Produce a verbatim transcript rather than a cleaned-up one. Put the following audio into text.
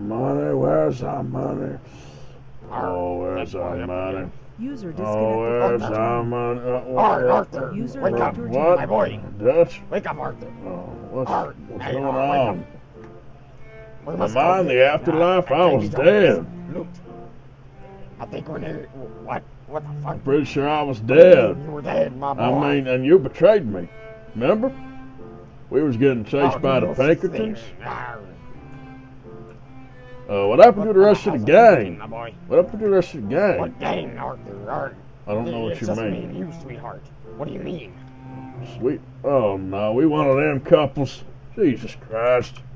Money, where's our money? Oh, where's our money? User disconnected. Oh, where's from our channel. money? Uh, Ar- what? Arthur, User wake left up, your What? my boy. Dutch? Wake up, Arthur. Oh, what's, Ar- what's hey, going Ar, wake on? We Am must I go in the get- afterlife? Uh, I think was we don't dead. get loot. I think we're near. What? What the fuck? Pretty sure I was dead. You were dead, my boy. I mean, and you betrayed me. Remember? We was getting chased Oh, by the you Pinkertons. thing. Ar. Uh, what happened to the rest of the gang? My boy. What happened to the rest of the gang? What gang, Arthur? Ar. I don't know what It's you just mean. me and you, sweetheart. What do you mean? Sweet. Oh no, we one of them couples. Jesus Christ.